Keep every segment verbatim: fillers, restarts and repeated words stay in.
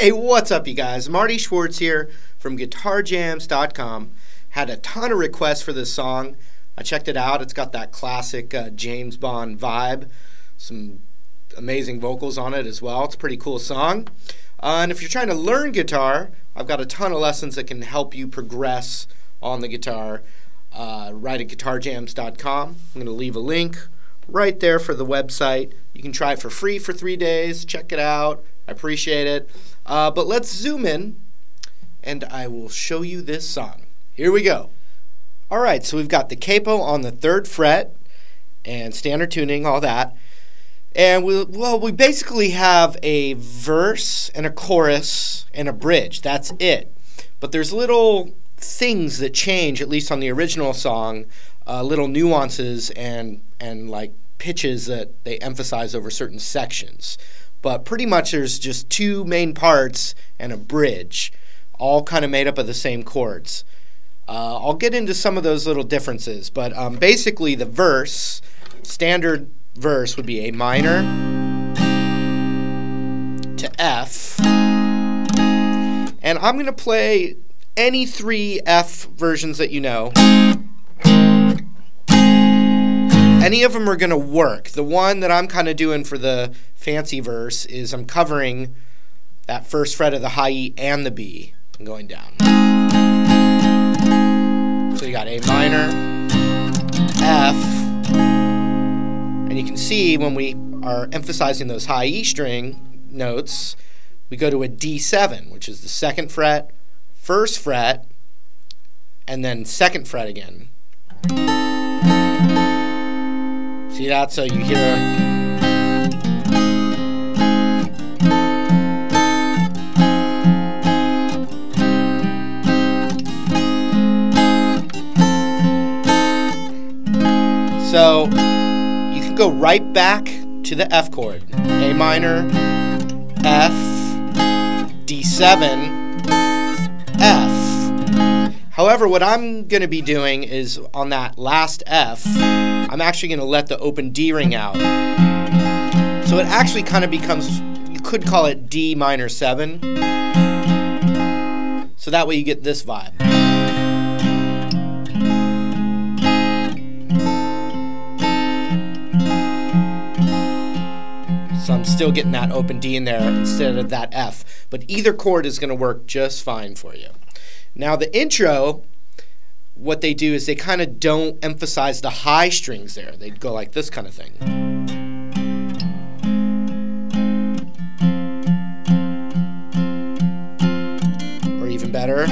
Hey, what's up, you guys? Marty Schwartz here from Guitar Jams dot com. Had a ton of requests for this song. I checked it out. It's got that classic uh, James Bond vibe. Some amazing vocals on it as well. It's a pretty cool song. Uh, and if you're trying to learn guitar, I've got a ton of lessons that can help you progress on the guitar. Uh, right at Guitar Jams dot com. I'm going to leave a link right there for the website. You can try it for free for three days. Check it out. I appreciate it. Uh, but let's zoom in, and I will show you this song. Here we go. All right, so we've got the capo on the third fret, and standard tuning, all that. And we, well, we basically have a verse and a chorus and a bridge. That's it. But there's little things that change, at least on the original song, uh, little nuances and and like pitches that they emphasize over certain sections. But pretty much there's just two main parts and a bridge, all kind of made up of the same chords. Uh, I'll get into some of those little differences, but um, basically the verse, standard verse would be A minor to F, and I'm going to play any three F versions that you know. Any of them are going to work. The one that I'm kind of doing for the fancy verse is I'm covering that first fret of the high E and the B and going down. So you got A minor, F, and you can see when we are emphasizing those high E string notes, we go to a D seven, which is the second fret, first fret, and then second fret again. See that? So you hear a so you can go right back to the F chord. A minor, F, D seven, F. However, what I'm going to be doing is on that last F, I'm actually going to let the open D ring out. So it actually kind of becomes, you could call it D minor seven. So that way you get this vibe. So I'm still getting that open D in there instead of that F. But either chord is going to work just fine for you. Now the intro, what they do is they kind of don't emphasize the high strings there. They go like this kind of thing. Or even better.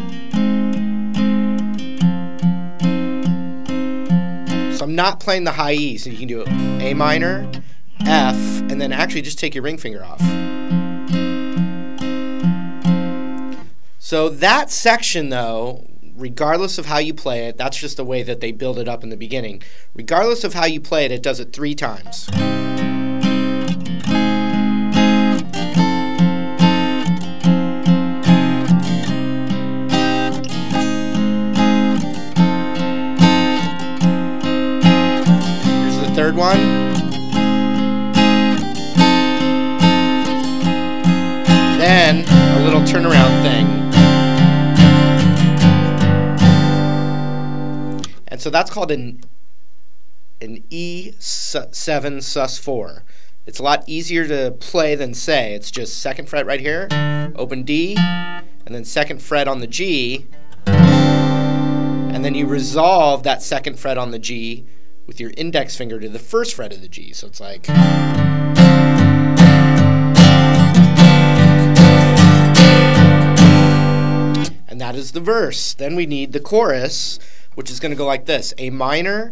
So I'm not playing the high E, so you can do A minor, F, and then actually just take your ring finger off. So that section, though, regardless of how you play it, that's just the way that they build it up in the beginning. Regardless of how you play it, it does it three times. Here's the third one. Then a little turnaround thing. And so that's called an, an E seven sus four. It's a lot easier to play than say. It's just second fret right here, open D, and then second fret on the G, and then you resolve that second fret on the G with your index finger to the first fret of the G. So it's like... And that is the verse. Then we need the chorus, which is going to go like this. A minor,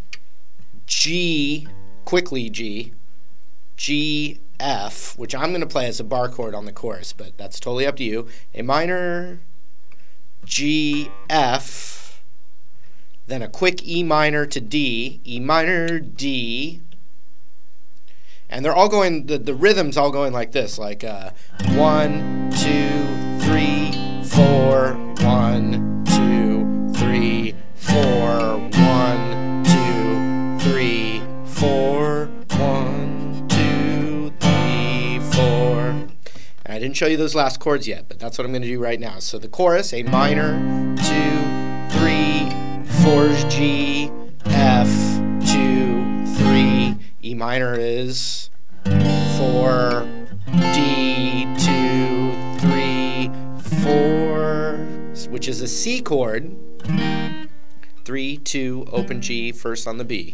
G, quickly G, G, F, which I'm going to play as a bar chord on the chorus, but that's totally up to you. A minor, G, F, then a quick E minor to D, E minor, D, and they're all going, the, the rhythm's all going like this, like uh, one, two, three, four, one, two, three, four, one, two, three, four, one, two, three, four. And I I didn't show you those last chords yet, but that's what I'm going to do right now. So the chorus, A minor, two, three, four's G, F, two, three, E minor is four, D, two, three, four, which is a C chord, three, two, open G, first on the B.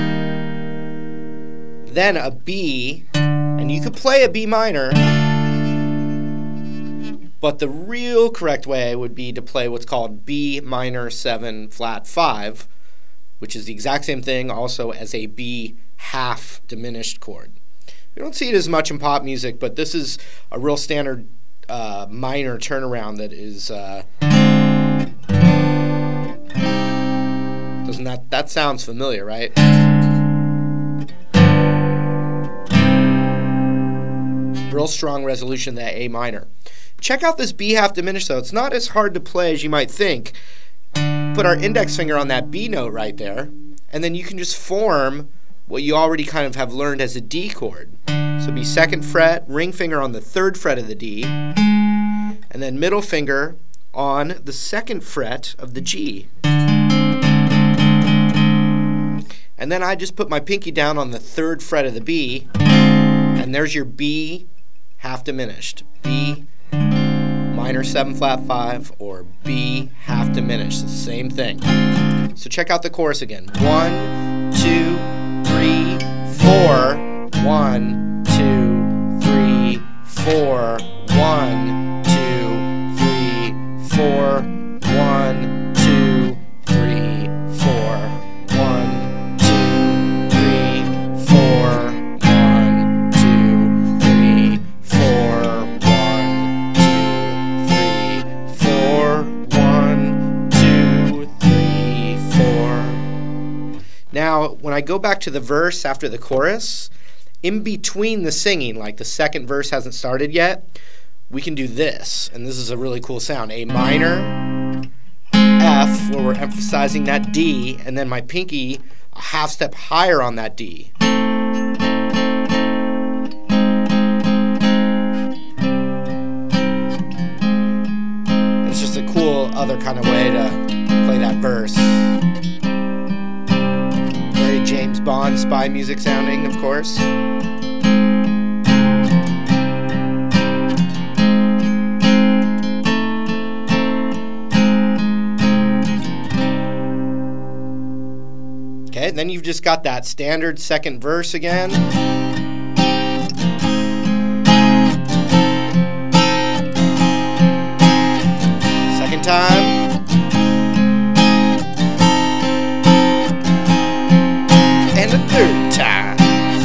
Then a B, and you could play a B minor, but the real correct way would be to play what's called B minor seven flat five, which is the exact same thing also as a B half diminished chord. You don't see it as much in pop music, but this is a real standard uh, minor turnaround that is uh, doesn't that that sounds familiar, right? Real strong resolution, that A minor. Check out this B half diminished though. It's not as hard to play as you might think. Put our index finger on that B note right there, and then you can just form what you already kind of have learned as a D chord. So be second fret, ring finger on the third fret of the D, and then middle finger on the second fret of the G. And then I just put my pinky down on the third fret of the B, and there's your B half diminished. B minor seven flat five, or B half diminished. It's the same thing. So check out the chorus again. One, two, three, four. One, two, three, four. One, two, three, four. One, two, three, four. One, two, three, four. One, two, three, four. One, two, three, four. One, two, three, four. Now, when I go back to the verse after the chorus, in between the singing, like the second verse hasn't started yet, we can do this, and this is a really cool sound. A minor, F, where we're emphasizing that D, and then my pinky a half step higher on that D. It's just a cool other kind of way to play that verse. Very James Bond spy music sounding, of course. Okay, then you've just got that standard second verse again. Second time. And a third time.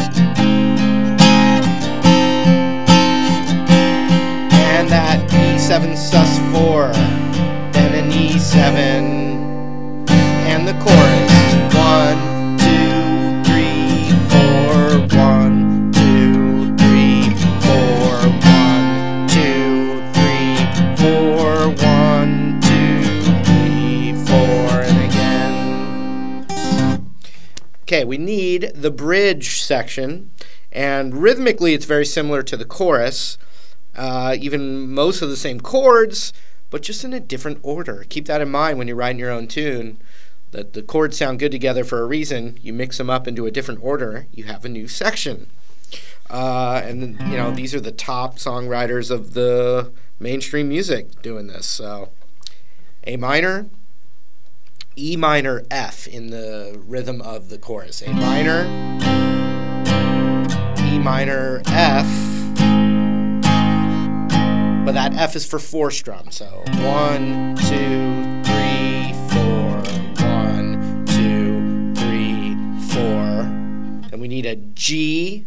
And that E seven sus four. Then an E seven. And the chorus. One, two, three, four. One, two, three, four. One, two, three, four. One, two, three, four. And again. Okay, we need the bridge section, and rhythmically it's very similar to the chorus. Uh, even most of the same chords, but just in a different order. Keep that in mind when you're writing your own tune. That the chords sound good together for a reason. You mix them up into a different order, you have a new section. Uh, and you know, these are the top songwriters of the mainstream music doing this. So A minor, E minor, F in the rhythm of the chorus. A minor, E minor, F. But that F is for four strum. So one, two, three, four. One, two, three, four. And we need a G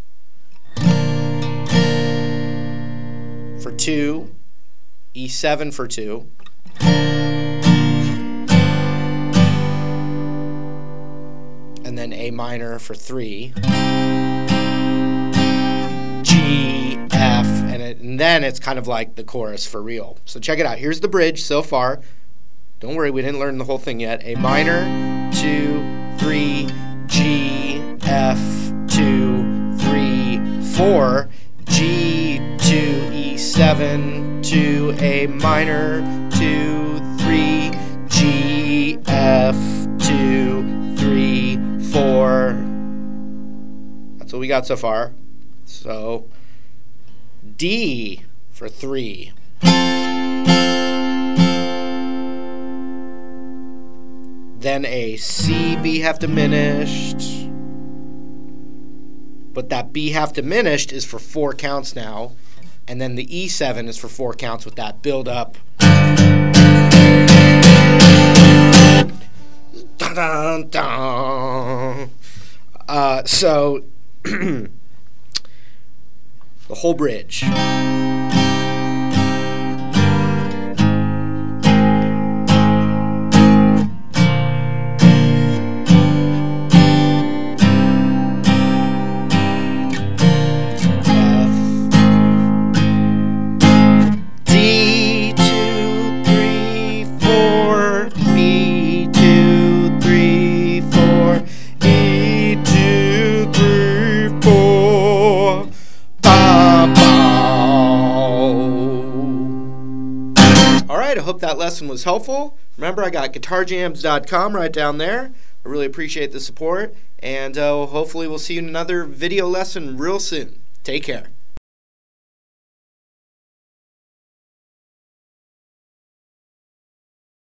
for two, E seven for two, and then A minor for three, G, F, and, it, and then it's kind of like the chorus for real. So check it out. Here's the bridge so far. Don't worry, we didn't learn the whole thing yet. A minor, two, three, G, F, two, three, four, G, two, E, seven to A minor, two, three, G, F, two, three, four. That's what we got so far. So D for three. Then a C, B half diminished. But that B half diminished is for four counts now. And then the E seven is for four counts with that build up. Dun, dun, dun. Uh, so the whole bridge. I hope that lesson was helpful. Remember, I got guitar jams dot com right down there. I really appreciate the support, and uh, hopefully we'll see you in another video lesson real soon. Take care.